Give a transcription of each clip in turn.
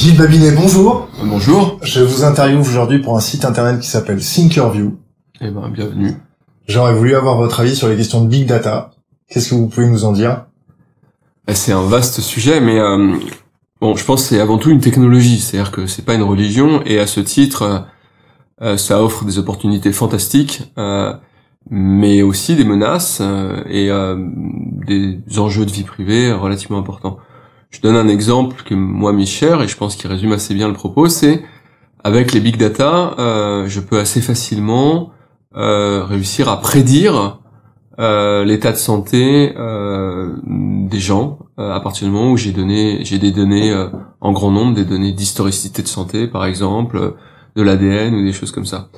Gilles Babinet, bonjour. Bonjour. Je vous interviewe aujourd'hui pour un site internet qui s'appelle Thinkerview. Eh ben, bienvenue. J'aurais voulu avoir votre avis sur les questions de Big Data. Qu'est-ce que vous pouvez nous en dire? C'est un vaste sujet, mais bon, je pense que c'est avant tout une technologie, c'est-à-dire que c'est pas une religion, et à ce titre, ça offre des opportunités fantastiques, mais aussi des menaces et des enjeux de vie privée relativement importants. Je donne un exemple que moi m'est cher, et je pense qu'il résume assez bien le propos, c'est avec les big data, je peux assez facilement réussir à prédire l'état de santé des gens à partir du moment où j'ai des données en grand nombre, des données d'historicité de santé par exemple, de l'ADN ou des choses comme ça.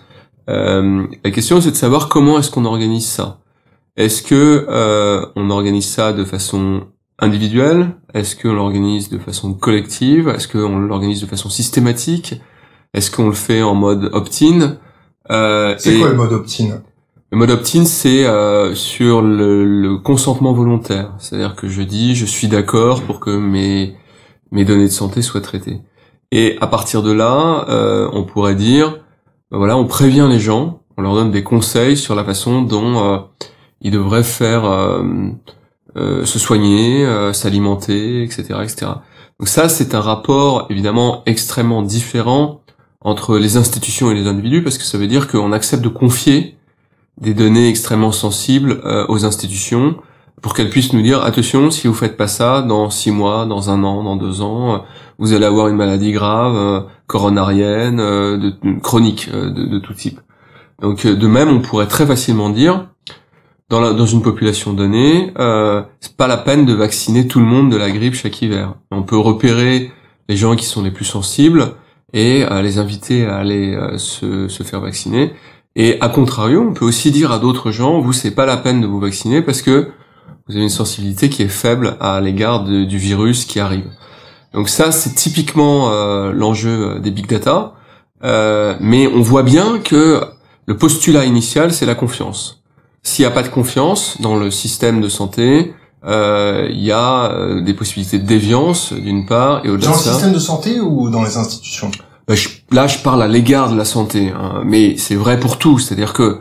La question c'est de savoir comment est-ce qu'on organise ça. Est-ce que on organise ça de façon individuelle? Est-ce qu'on l'organise de façon collective? Est-ce qu'on l'organise de façon systématique? Est-ce qu'on le fait en mode opt-in? C'est quoi le mode opt-in? Le mode opt-in, c'est sur le consentement volontaire. C'est-à-dire que je dis, je suis d'accord pour que mes données de santé soient traitées. Et à partir de là, on pourrait dire, ben voilà, on prévient les gens, on leur donne des conseils sur la façon dont ils devraient faire se soigner, s'alimenter, etc., etc. Donc ça, c'est un rapport évidemment extrêmement différent entre les institutions et les individus, parce que ça veut dire qu'on accepte de confier des données extrêmement sensibles aux institutions pour qu'elles puissent nous dire attention, si vous faites pas ça, dans 6 mois, dans 1 an, dans 2 ans, vous allez avoir une maladie grave, coronarienne, chronique, de tout type. Donc de même, on pourrait très facilement dire dans une population donnée, c'est pas la peine de vacciner tout le monde de la grippe chaque hiver. On peut repérer les gens qui sont les plus sensibles et les inviter à aller se faire vacciner. Et à contrario, on peut aussi dire à d'autres gens, vous, c'est pas la peine de vous vacciner parce que vous avez une sensibilité qui est faible à l'égard du virus qui arrive. Donc ça, c'est typiquement l'enjeu des big data. Mais on voit bien que le postulat initial, c'est la confiance. S'il n'y a pas de confiance dans le système de santé, il y a des possibilités de déviance, d'une part, et au-delà de ça... Dans le système de santé ou dans les institutions? Là, je parle à l'égard de la santé, hein, mais c'est vrai pour tout. C'est-à-dire que,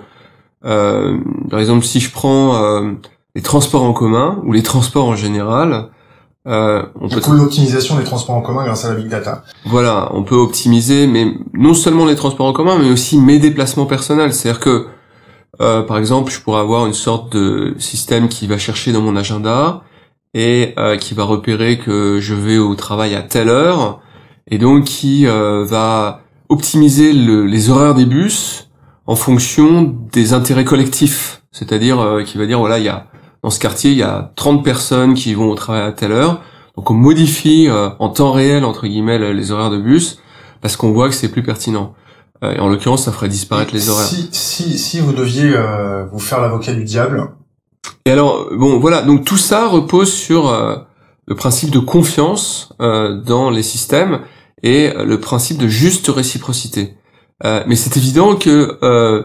par exemple, si je prends les transports en commun ou les transports en général, on peut l'optimisation des transports en commun grâce à la big data. Voilà, on peut optimiser, mais non seulement les transports en commun, mais aussi mes déplacements personnels. C'est-à-dire que, par exemple, je pourrais avoir une sorte de système qui va chercher dans mon agenda et qui va repérer que je vais au travail à telle heure. Et donc qui va optimiser les horaires des bus en fonction des intérêts collectifs. C'est-à-dire qui va dire, voilà, dans ce quartier, il y a 30 personnes qui vont au travail à telle heure. Donc on modifie en temps réel, entre guillemets, les horaires de bus parce qu'on voit que c'est plus pertinent. Et en l'occurrence, ça ferait disparaître les horaires. Si vous deviez vous faire l'avocat du diable. Et alors, bon, voilà, donc tout ça repose sur le principe de confiance dans les systèmes et le principe de juste réciprocité. Mais c'est évident que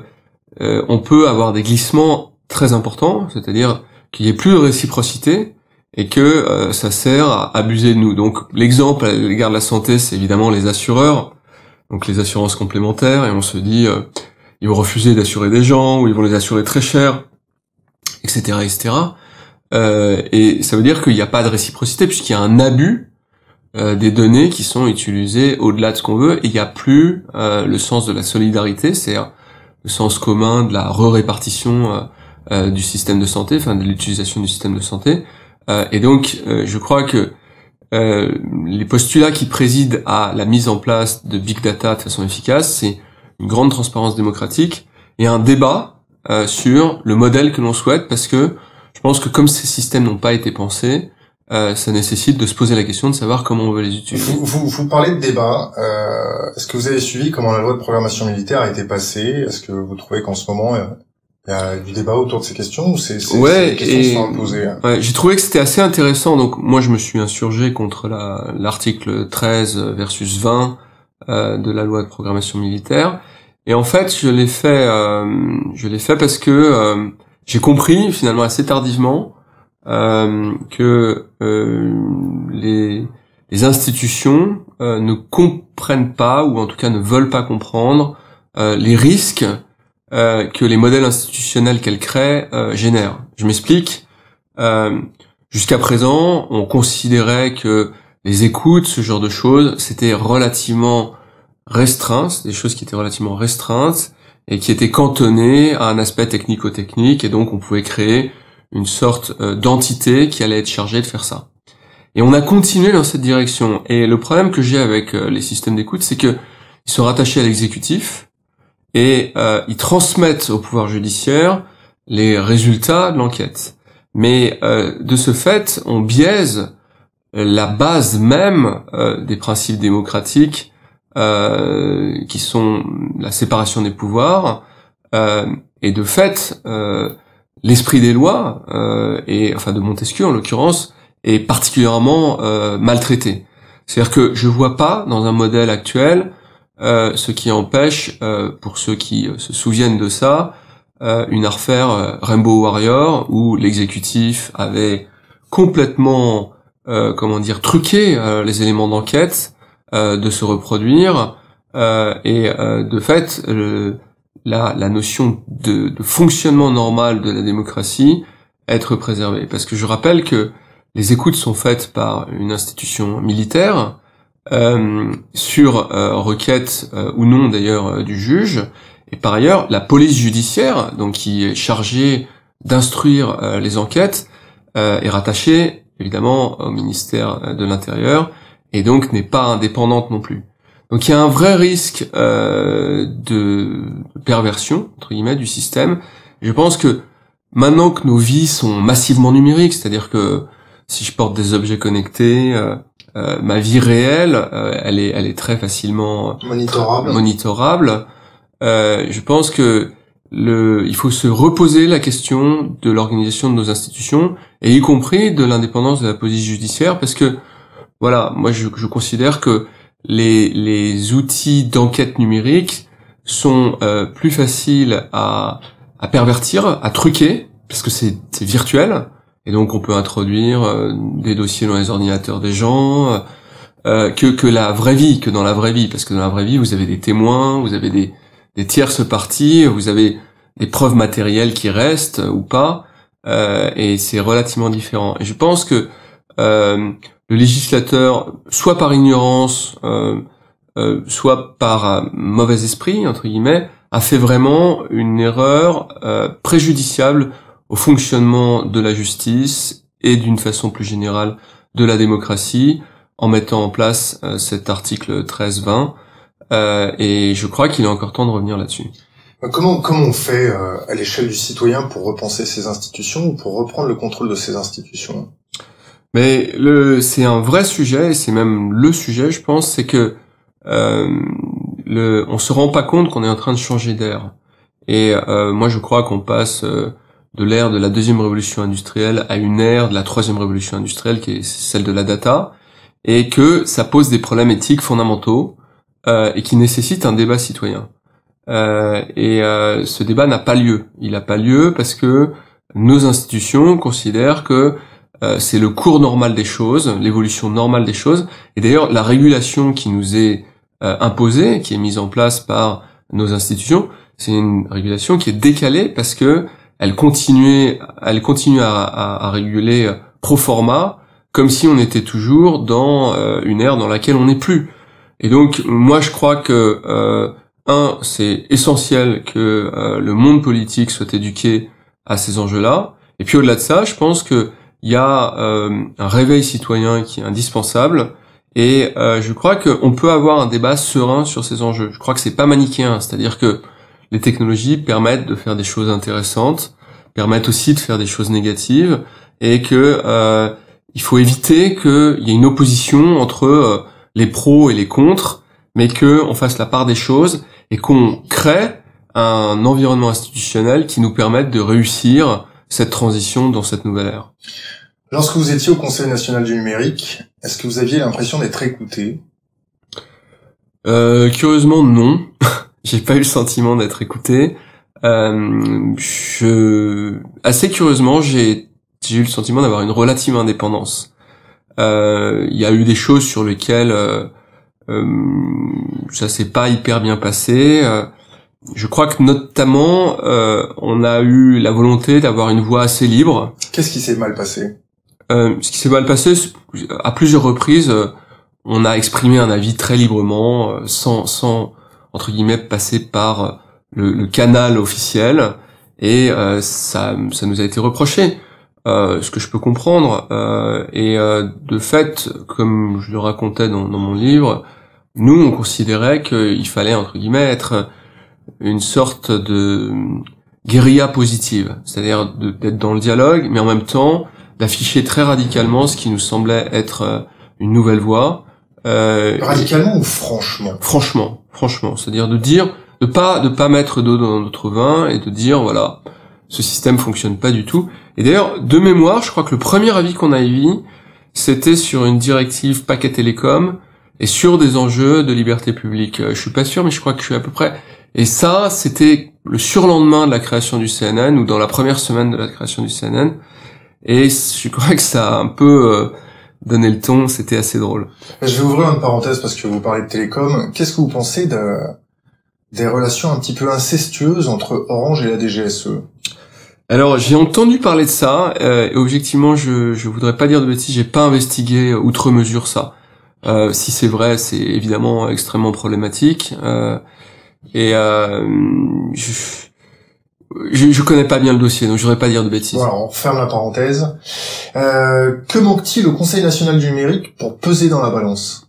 on peut avoir des glissements très importants, c'est-à-dire qu'il n'y ait plus de réciprocité et que ça sert à abuser de nous. Donc l'exemple à l'égard de la santé, c'est évidemment les assureurs, donc les assurances complémentaires, et on se dit ils vont refuser d'assurer des gens ou ils vont les assurer très cher, etc., etc. Et ça veut dire qu'il n'y a pas de réciprocité puisqu'il y a un abus des données qui sont utilisées au-delà de ce qu'on veut, et il n'y a plus le sens de la solidarité, c'est-à-dire le sens commun de la répartition du système de santé, enfin de l'utilisation du système de santé. Et donc, je crois que les postulats qui président à la mise en place de big data de façon efficace, c'est une grande transparence démocratique et un débat sur le modèle que l'on souhaite, parce que je pense que comme ces systèmes n'ont pas été pensés, ça nécessite de se poser la question de savoir comment on veut les utiliser. Vous parlez de débat. Est-ce que vous avez suivi comment la loi de programmation militaire a été passée? Est-ce que vous trouvez qu'en ce moment il y a du débat autour de ces questions ou c'est des questions qui sont imposées? Ouais, j'ai trouvé que c'était assez intéressant. Donc moi je me suis insurgé contre l'article 13 versus 20 de la loi de programmation militaire. Et en fait je l'ai fait parce que j'ai compris finalement assez tardivement que les institutions ne comprennent pas, ou en tout cas ne veulent pas comprendre, les risques que les modèles institutionnels qu'elles créent génèrent. Je m'explique. Jusqu'à présent, on considérait que les écoutes, ce genre de choses, c'était relativement restreint, c'est des choses qui étaient relativement restreintes et qui étaient cantonnées à un aspect technico-technique, et donc on pouvait créer une sorte d'entité qui allait être chargée de faire ça. Et on a continué dans cette direction. Et le problème que j'ai avec les systèmes d'écoute, c'est que ils sont rattachés à l'exécutif et ils transmettent au pouvoir judiciaire les résultats de l'enquête. Mais de ce fait, on biaise la base même des principes démocratiques qui sont la séparation des pouvoirs, et de fait l'esprit des lois, et enfin de Montesquieu en l'occurrence, est particulièrement maltraité. C'est-à-dire que je vois pas dans un modèle actuel ce qui empêche, pour ceux qui se souviennent de ça, une affaire Rainbow Warrior où l'exécutif avait complètement truqué les éléments d'enquête de se reproduire, et de fait la notion de fonctionnement normal de la démocratie être préservée. Parce que je rappelle que les écoutes sont faites par une institution militaire sur requête ou non d'ailleurs du juge, et par ailleurs la police judiciaire, donc qui est chargée d'instruire les enquêtes, est rattachée évidemment au ministère de l'Intérieur, et donc n'est pas indépendante non plus. Donc il y a un vrai risque de perversion entre guillemets du système. Je pense que maintenant que nos vies sont massivement numériques, c'est-à-dire que si je porte des objets connectés, ma vie réelle, elle est très facilement monitorable. Je pense que il faut se reposer la question de l'organisation de nos institutions, et y compris de l'indépendance de la police judiciaire, parce que voilà, moi je considère que les outils d'enquête numérique sont plus faciles à pervertir, à truquer, parce que c'est virtuel, et donc on peut introduire des dossiers dans les ordinateurs des gens, que la vraie vie, que dans la vraie vie, parce que dans la vraie vie vous avez des témoins, vous avez des tierces parties, vous avez des preuves matérielles qui restent ou pas, et c'est relativement différent. Et je pense que le législateur, soit par ignorance, soit par mauvais esprit, entre guillemets, a fait vraiment une erreur préjudiciable au fonctionnement de la justice et d'une façon plus générale de la démocratie, en mettant en place cet article 13-20, et je crois qu'il est encore temps de revenir là-dessus. Comment on fait à l'échelle du citoyen pour repenser ces institutions, ou pour reprendre le contrôle de ces institutions? Mais c'est un vrai sujet, et c'est même le sujet, je pense, c'est que on se rend pas compte qu'on est en train de changer d'ère. Et moi, je crois qu'on passe de l'ère de la deuxième révolution industrielle à une ère de la troisième révolution industrielle, qui est celle de la data, et que ça pose des problèmes éthiques fondamentaux et qui nécessitent un débat citoyen. Ce débat n'a pas lieu. Il n'a pas lieu parce que nos institutions considèrent que c'est le cours normal des choses, l'évolution normale des choses. Et d'ailleurs, la régulation qui nous est imposée, qui est mise en place par nos institutions, c'est une régulation qui est décalée parce que elle continue à réguler pro forma, comme si on était toujours dans une ère dans laquelle on n'est plus. Et donc, moi, je crois que c'est essentiel que le monde politique soit éduqué à ces enjeux-là. Et puis au-delà de ça, je pense que il y a un réveil citoyen qui est indispensable, et je crois qu'on peut avoir un débat serein sur ces enjeux. Je crois que c'est pas manichéen, c'est-à-dire que les technologies permettent de faire des choses intéressantes, permettent aussi de faire des choses négatives, et que il faut éviter qu'il y ait une opposition entre les pros et les contre, mais qu'on fasse la part des choses et qu'on crée un environnement institutionnel qui nous permette de réussir cette transition dans cette nouvelle ère. Lorsque vous étiez au Conseil national du numérique, est-ce que vous aviez l'impression d'être écouté? Curieusement, non. J'ai pas eu le sentiment d'être écouté. Assez curieusement, j'ai eu le sentiment d'avoir une relative indépendance. Il y a eu des choses sur lesquelles ça s'est pas hyper bien passé. Je crois que notamment on a eu la volonté d'avoir une voix assez libre. Qu'est-ce qui s'est mal passé? Ce qui s'est mal passé, à plusieurs reprises, on a exprimé un avis très librement, sans entre guillemets passer par le canal officiel, et ça nous a été reproché. Ce que je peux comprendre, et de fait, comme je le racontais dans mon livre, nous on considérait qu'il fallait entre guillemets être une sorte de guérilla positive, c'est-à-dire d'être dans le dialogue, mais en même temps d'afficher très radicalement ce qui nous semblait être une nouvelle voie. Radicalement ou franchement? Franchement, c'est-à-dire de pas mettre d'eau dans notre vin et de dire voilà, ce système fonctionne pas du tout. Et d'ailleurs, de mémoire, je crois que le premier avis qu'on a émis, c'était sur une directive paquet télécom et sur des enjeux de liberté publique. Je suis pas sûr, mais je crois que je suis à peu près. Et ça, c'était le surlendemain de la création du CNN, ou dans la première semaine de la création du CNN. Et je crois que ça a un peu donné le ton, c'était assez drôle. Je vais ouvrir une parenthèse parce que vous parlez de télécom. Qu'est-ce que vous pensez des relations un petit peu incestueuses entre Orange et la DGSE? Alors, j'ai entendu parler de ça, et objectivement, je voudrais pas dire de bêtises, j'ai pas investigué outre mesure ça. Si c'est vrai, c'est évidemment extrêmement problématique, et je connais pas bien le dossier, donc je voudrais pas dire de bêtises. Voilà, on ferme la parenthèse. Que manque-t-il au Conseil national du numérique pour peser dans la balance?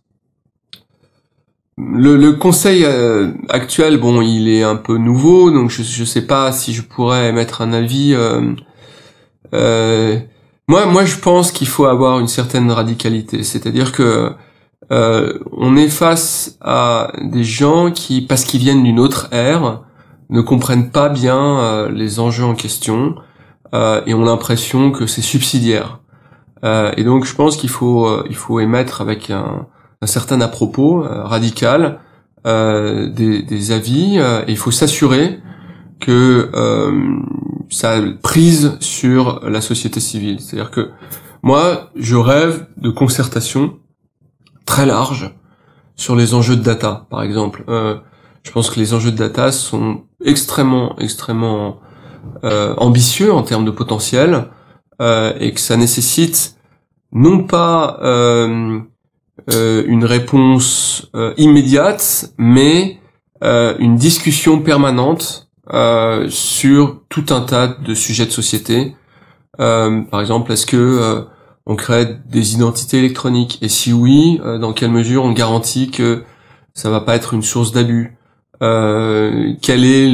Le conseil actuel, bon, il est un peu nouveau, donc je sais pas si je pourrais émettre un avis. Moi, je pense qu'il faut avoir une certaine radicalité, c'est-à-dire que on est face à des gens qui, parce qu'ils viennent d'une autre ère, ne comprennent pas bien les enjeux en question et ont l'impression que c'est subsidiaire. Et donc, je pense qu'il faut émettre avec un certain à-propos radical des avis, et il faut s'assurer que ça prise sur la société civile. C'est-à-dire que moi, je rêve de concertation très large sur les enjeux de data, par exemple. Je pense que les enjeux de data sont extrêmement ambitieux en termes de potentiel, et que ça nécessite non pas une réponse immédiate, mais une discussion permanente sur tout un tas de sujets de société. Par exemple, est-ce que on crée des identités électroniques? Et si oui, dans quelle mesure on garantit que ça va pas être une source d'abus? Quel est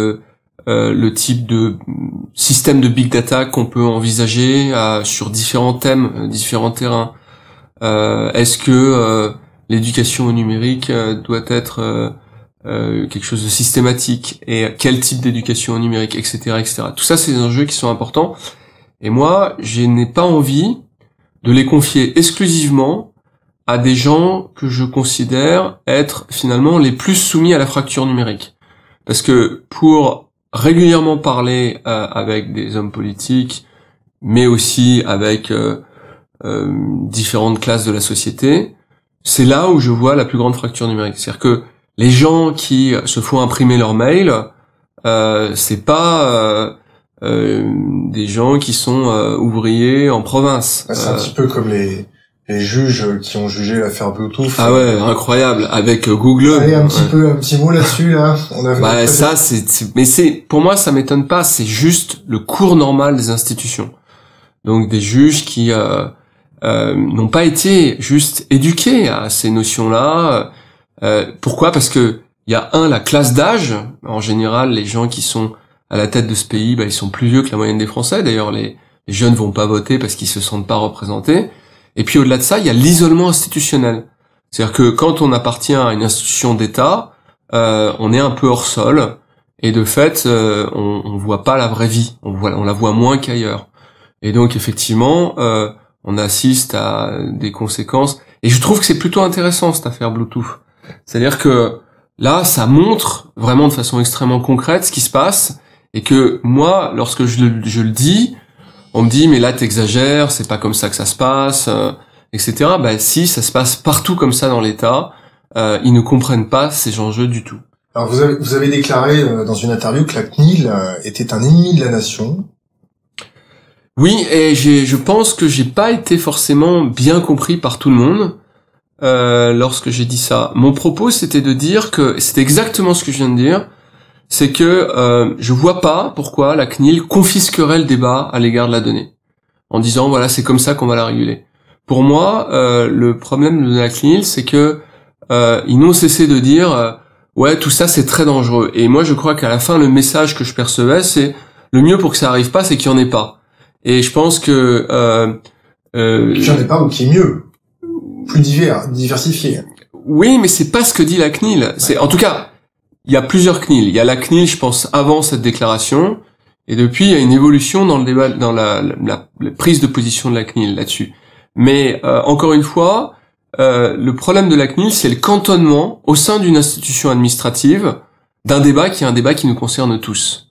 le type de système de big data qu'on peut envisager sur différents thèmes, différents terrains? Est-ce que l'éducation au numérique doit être quelque chose de systématique, et quel type d'éducation au numérique, etc., etc. Tout ça, c'est des enjeux qui sont importants. Et moi, je n'ai pas envie de les confier exclusivement à des gens que je considère être finalement les plus soumis à la fracture numérique. Parce que pour régulièrement parler avec des hommes politiques, mais aussi avec différentes classes de la société, c'est là où je vois la plus grande fracture numérique. C'est-à-dire que les gens qui se font imprimer leur mail, c'est pas des gens qui sont ouvriers en province. C'est un petit peu comme les juges qui ont jugé l'affaire Bluetooth. Ah ouais, incroyable, avec Google. Allez, un petit mot là-dessus, là. Ça, mais pour moi, ça m'étonne pas, c'est juste le cours normal des institutions. Donc, des juges qui, n'ont pas été juste éduqués à ces notions-là. Pourquoi? Parce que il y a la classe d'âge. En général, les gens qui sont à la tête de ce pays, ils sont plus vieux que la moyenne des Français. D'ailleurs, les jeunes vont pas voter parce qu'ils se sentent pas représentés. Et puis au-delà de ça, il y a l'isolement institutionnel. C'est-à-dire que quand on appartient à une institution d'État, on est un peu hors sol, et de fait, on voit pas la vraie vie. On la voit moins qu'ailleurs. Et donc effectivement, on assiste à des conséquences. Et je trouve que c'est plutôt intéressant cette affaire Bluetooth. C'est-à-dire que là, ça montre vraiment de façon extrêmement concrète ce qui se passe, et que moi, lorsque je le dis, on me dit mais là t'exagères, c'est pas comme ça que ça se passe, etc. Bah, si ça se passe partout comme ça dans l'État, ils ne comprennent pas ces enjeux du tout. Alors vous avez déclaré dans une interview que la CNIL était un ennemi de la nation. Oui, et je pense que j'ai pas été forcément bien compris par tout le monde lorsque j'ai dit ça. Mon propos, c'était de dire que c'était exactement ce que je viens de dire, c'est que je vois pas pourquoi la CNIL confisquerait le débat à l'égard de la donnée, en disant voilà c'est comme ça qu'on va la réguler. Pour moi, le problème de la CNIL, c'est que ils n'ont cessé de dire ouais tout ça c'est très dangereux. Et moi je crois qu'à la fin le message que je percevais c'est le mieux pour que ça arrive pas, c'est qu'il y en ait pas. Et je pense que qu'il y en ait pas ou qu'il y ait mieux, plus diversifié. Oui, mais c'est pas ce que dit la CNIL. C'est en tout cas, il y a plusieurs CNIL. Il y a la CNIL, je pense, avant cette déclaration, et depuis il y a une évolution dans le débat, dans la prise de position de la CNIL là-dessus. Mais encore une fois, le problème de la CNIL, c'est le cantonnement au sein d'une institution administrative d'un débat qui est un débat qui nous concerne tous.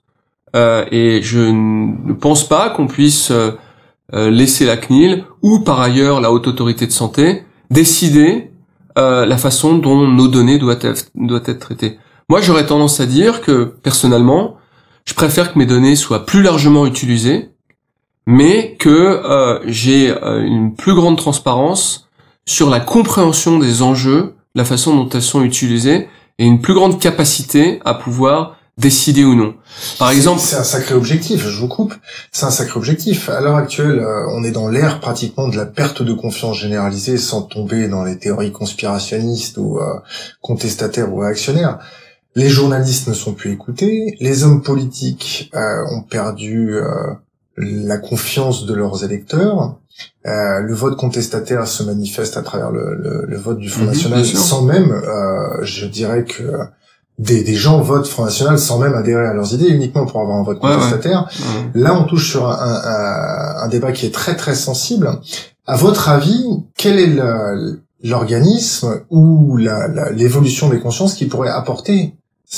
Et je ne pense pas qu'on puisse laisser la CNIL ou par ailleurs la Haute Autorité de Santé décider la façon dont nos données doivent être traitées. Moi, j'aurais tendance à dire que personnellement, je préfère que mes données soient plus largement utilisées, mais que j'ai une plus grande transparence sur la compréhension des enjeux, la façon dont elles sont utilisées, et une plus grande capacité à pouvoir décider ou non. Par exemple, c'est un sacré objectif, je vous coupe. C'est un sacré objectif. À l'heure actuelle, on est dans l'ère pratiquement de la perte de confiance généralisée, sans tomber dans les théories conspirationnistes ou contestataires ou réactionnaires. Les journalistes ne sont plus écoutés, les hommes politiques ont perdu la confiance de leurs électeurs. Le vote contestataire se manifeste à travers le vote du Front National, sans même, je dirais que des gens votent Front National sans même adhérer à leurs idées, uniquement pour avoir un vote contestataire. Là, on touche sur un débat qui est très très sensible. À votre avis, quel est l'organisme ou l'évolution des consciences qui pourrait apporter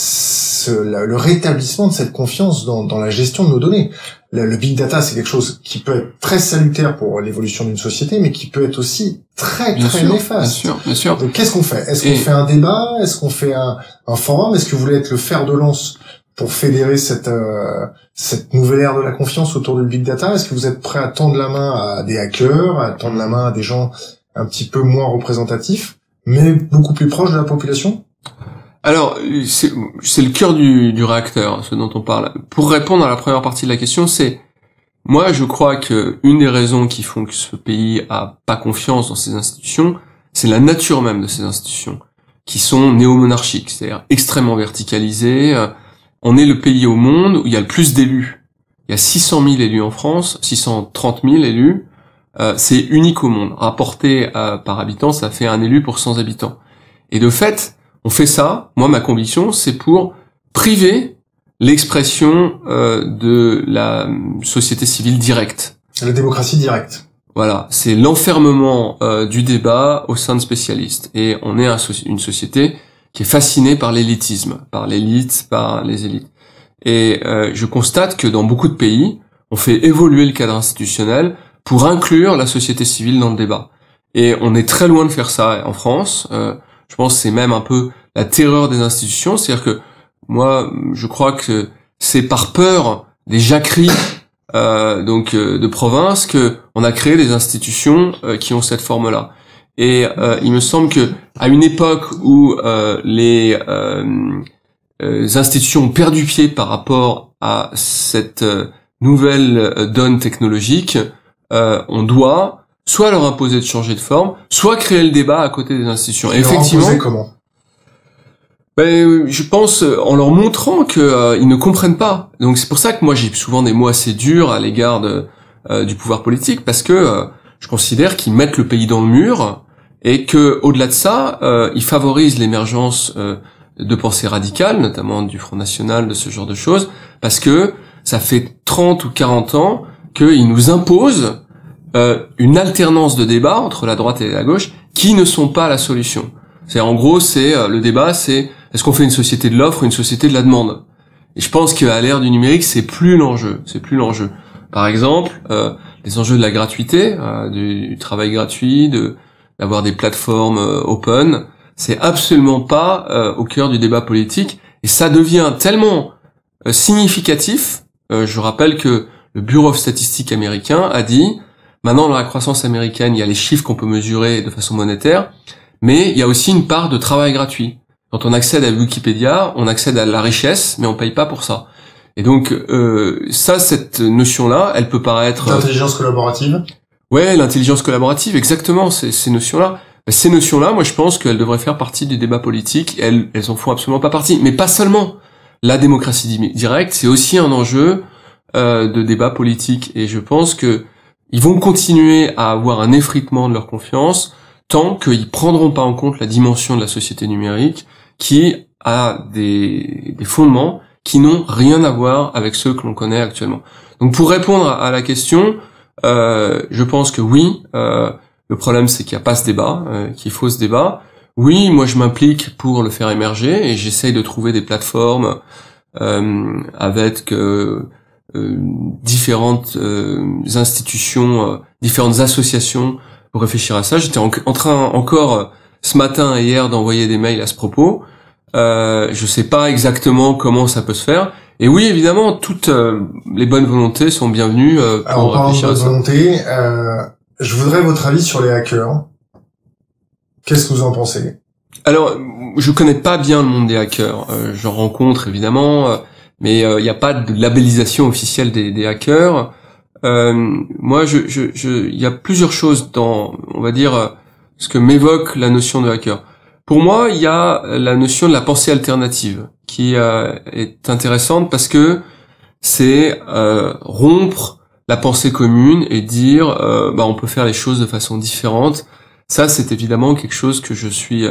le rétablissement de cette confiance dans la gestion de nos données? Le big data, c'est quelque chose qui peut être très salutaire pour l'évolution d'une société, mais qui peut être aussi très néfaste. Bien sûr. Donc, qu'est-ce qu'on fait? Est-ce qu'on fait un débat? Est-ce qu'on fait un forum? Est-ce que vous voulez être le fer de lance pour fédérer cette nouvelle ère de la confiance autour du big data? Est-ce que vous êtes prêt à tendre la main à des hackers, à tendre la main à des gens un petit peu moins représentatifs, mais beaucoup plus proches de la population? Alors, c'est le cœur du réacteur, ce dont on parle. Pour répondre à la première partie de la question, moi, je crois que une des raisons qui font que ce pays a pas confiance dans ces institutions, c'est la nature même de ces institutions, qui sont néo-monarchiques, c'est-à-dire extrêmement verticalisées. On est le pays au monde où il y a le plus d'élus. Il y a 600 000 élus en France, 630 000 élus. C'est unique au monde. Rapporté par habitant, ça fait un élu pour 100 habitants. Et de fait, on fait ça, moi ma conviction, c'est pour priver l'expression de la société civile directe. La démocratie directe. Voilà, c'est l'enfermement du débat au sein de spécialistes. Et on est une société qui est fascinée par l'élitisme, par l'élite, par les élites. Et je constate que dans beaucoup de pays, on fait évoluer le cadre institutionnel pour inclure la société civile dans le débat. Et on est très loin de faire ça en France. Je pense que c'est même un peu la terreur des institutions, c'est-à-dire que moi, je crois que c'est par peur des jacqueries de province que on a créé des institutions qui ont cette forme-là. Et il me semble que à une époque où les institutions ont perdu pied par rapport à cette nouvelle donne technologique, on doit soit leur imposer de changer de forme, soit créer le débat à côté des institutions. Et effectivement, comment? Je pense en leur montrant que ils ne comprennent pas. Donc c'est pour ça que moi j'ai souvent des mots assez durs à l'égard du pouvoir politique, parce que je considère qu'ils mettent le pays dans le mur et que au-delà de ça, ils favorisent l'émergence de pensées radicales, notamment du Front National, de ce genre de choses, parce que ça fait 30 ou 40 ans qu'ils nous imposent une alternance de débat entre la droite et la gauche qui ne sont pas la solution. En gros, le débat, c'est est-ce qu'on fait une société de l'offre ou une société de la demande? Et je pense qu'à l'ère du numérique, c'est plus l'enjeu. Par exemple, les enjeux de la gratuité, du travail gratuit, de d'avoir des plateformes open. C'est absolument pas au cœur du débat politique, et ça devient tellement significatif. Je rappelle que le Bureau of Statistics américain a dit, maintenant dans la croissance américaine, il y a les chiffres qu'on peut mesurer de façon monétaire, mais il y a aussi une part de travail gratuit. Quand on accède à Wikipédia, on accède à la richesse, mais on paye pas pour ça. Et donc cette notion-là, elle peut paraître... L'intelligence collaborative. Ouais, l'intelligence collaborative, exactement, ces notions-là. Ces notions-là, moi je pense qu'elles devraient faire partie du débat politique, elles en font absolument pas partie. Mais pas seulement. La démocratie directe, c'est aussi un enjeu de débat politique. Et je pense que ils vont continuer à avoir un effritement de leur confiance tant qu'ils prendront pas en compte la dimension de la société numérique qui a des fondements qui n'ont rien à voir avec ceux que l'on connaît actuellement. Donc pour répondre à la question, je pense que oui, le problème c'est qu'il n'y a pas ce débat, qu'il faut ce débat. Oui, moi je m'implique pour le faire émerger et j'essaye de trouver des plateformes avec différentes institutions, différentes associations pour réfléchir à ça. J'étais en train encore ce matin et hier d'envoyer des mails à ce propos. Je sais pas exactement comment ça peut se faire. Et oui, évidemment, toutes les bonnes volontés sont bienvenues pour réfléchir à ça. Volonté, je voudrais votre avis sur les hackers. Qu'est-ce que vous en pensez? Alors, je connais pas bien le monde des hackers. J'en rencontre évidemment, mais il n'y a pas de labellisation officielle des hackers. Moi, il y a plusieurs choses dans, on va dire, ce que m'évoque la notion de hacker. Pour moi, il y a la notion de la pensée alternative qui est intéressante parce que c'est rompre la pensée commune et dire on peut faire les choses de façon différente. Ça, c'est évidemment quelque chose que je suis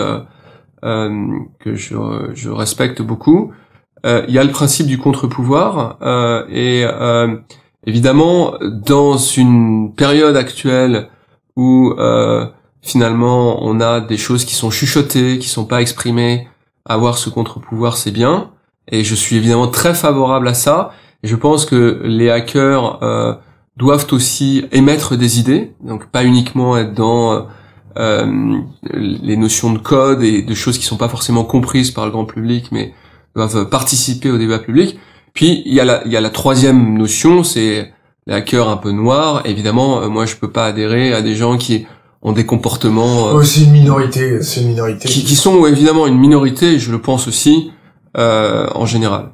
que je respecte beaucoup. Il y a le principe du contre-pouvoir et évidemment dans une période actuelle où finalement on a des choses qui sont chuchotées, qui sont pas exprimées, avoir ce contre-pouvoir c'est bien et je suis évidemment très favorable à ça. Et je pense que les hackers doivent aussi émettre des idées, donc pas uniquement être dans les notions de code et de choses qui sont pas forcément comprises par le grand public, mais doivent participer au débat public. Puis il y a la troisième notion, c'est les hackers un peu noirs. Évidemment, moi je peux pas adhérer à des gens qui ont des comportements c'est une minorité, qui sont évidemment une minorité, je le pense aussi en général.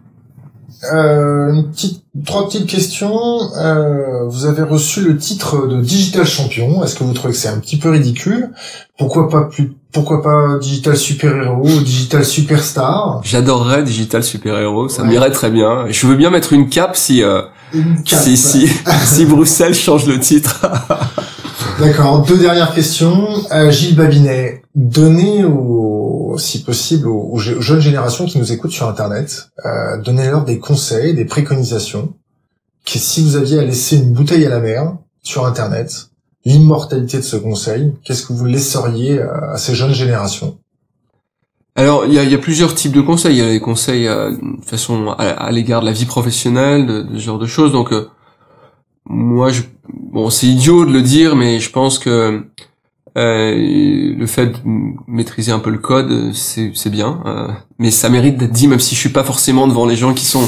Trois petites questions. Vous avez reçu le titre de Digital Champion. Est-ce que vous trouvez que c'est un petit peu ridicule? Pourquoi pas Digital Super Héros ou Digital Superstar? J'adorerais Digital Super Héros, ça m'irait très bien. Je veux bien mettre une cape si Bruxelles change le titre. D'accord. Deux dernières questions. Gilles Babinet, donnez si possible aux jeunes générations qui nous écoutent sur Internet, donnez-leur des conseils, des préconisations, que si vous aviez à laisser une bouteille à la mer sur Internet, l'immortalité de ce conseil, qu'est-ce que vous laisseriez à ces jeunes générations? Alors, il y a plusieurs types de conseils. Il y a les conseils de façon à l'égard de la vie professionnelle, de ce genre de choses. Donc, moi, c'est idiot de le dire, mais je pense que le fait de maîtriser un peu le code, c'est bien, mais ça mérite d'être dit, même si je suis pas forcément devant les gens qui sont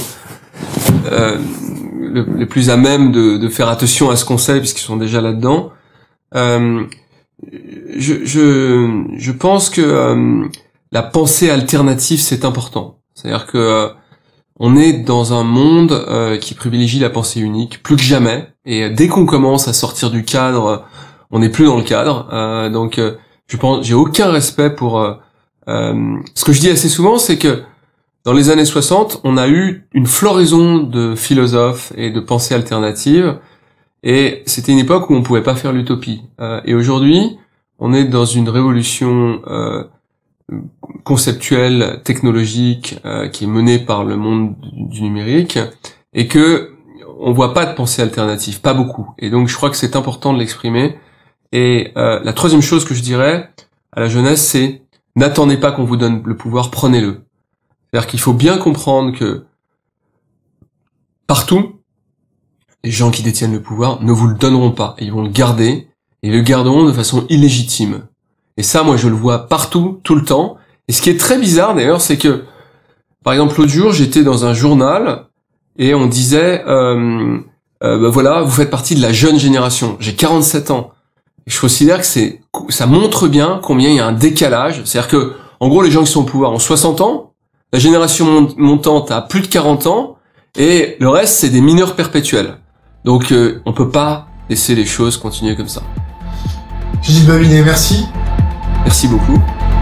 les plus à même de faire attention à ce conseil puisqu'ils sont déjà là-dedans. Je pense que la pensée alternative c'est important. C'est-à-dire que on est dans un monde qui privilégie la pensée unique plus que jamais, et dès qu'on commence à sortir du cadre, on n'est plus dans le cadre. Donc, je pense, j'ai aucun respect pour. Ce que je dis assez souvent, c'est que dans les années 60, on a eu une floraison de philosophes et de pensées alternatives, et c'était une époque où on pouvait pas faire l'utopie. Et aujourd'hui, on est dans une révolution conceptuelle, technologique, qui est menée par le monde du numérique, et que on voit pas de pensée alternative, pas beaucoup. Et donc, je crois que c'est important de l'exprimer. Et la troisième chose que je dirais à la jeunesse, c'est n'attendez pas qu'on vous donne le pouvoir, prenez-le. C'est-à-dire qu'il faut bien comprendre que partout, les gens qui détiennent le pouvoir ne vous le donneront pas. Ils vont le garder, et le garderont de façon illégitime. Et ça, moi, je le vois partout, tout le temps. Et ce qui est très bizarre, d'ailleurs, c'est que, par exemple, l'autre jour, j'étais dans un journal et on disait, bah voilà, vous faites partie de la jeune génération. J'ai 47 ans. Et je considère que ça montre bien combien il y a un décalage. C'est-à-dire que, en gros, les gens qui sont au pouvoir ont 60 ans, la génération montante a plus de 40 ans, et le reste, c'est des mineurs perpétuels. Donc, on peut pas laisser les choses continuer comme ça. Gilles Babinet, merci. Merci beaucoup.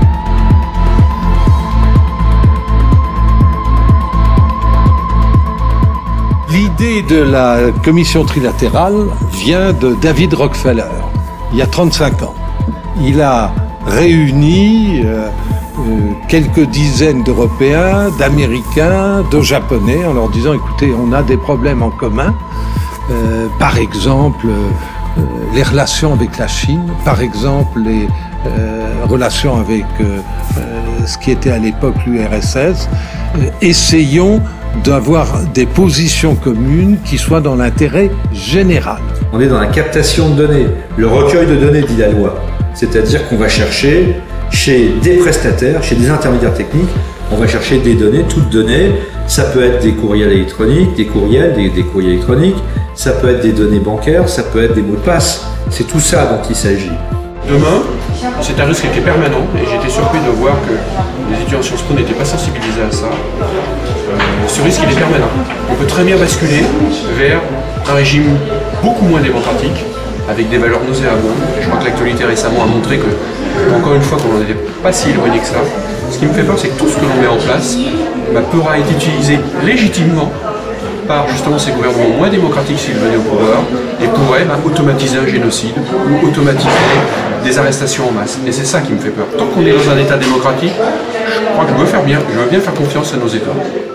L'idée de la commission trilatérale vient de David Rockefeller, il y a 35 ans. Il a réuni quelques dizaines d'Européens, d'Américains, de Japonais, en leur disant, écoutez, on a des problèmes en commun, par exemple les relations avec la Chine, par exemple les relations avec ce qui était à l'époque l'URSS. Essayons d'avoir des positions communes qui soient dans l'intérêt général. On est dans la captation de données, le recueil de données, dit la loi. C'est-à-dire qu'on va chercher chez des prestataires, chez des intermédiaires techniques, on va chercher des données, toutes données. Ça peut être des courriels électroniques, des courriels électroniques, ça peut être des données bancaires, ça peut être des mots de passe. C'est tout ça dont il s'agit. Demain, c'est un risque qui est permanent et j'ai été surpris de voir que les étudiants Sciences Po n'étaient pas sensibilisés à ça. Ce risque, il est permanent. On peut très bien basculer vers un régime beaucoup moins démocratique, avec des valeurs nauséabondes. Et je crois que l'actualité récemment a montré que, encore une fois, qu'on n'en était pas si éloigné que ça. Ce qui me fait peur, c'est que tout ce que l'on met en place pourra être utilisé légitimement par justement ces gouvernements moins démocratiques s'ils venaient au pouvoir et pourraient automatiser un génocide ou automatiser des arrestations en masse. Et c'est ça qui me fait peur. Tant qu'on est dans un État démocratique, je crois que je veux bien faire confiance à nos États.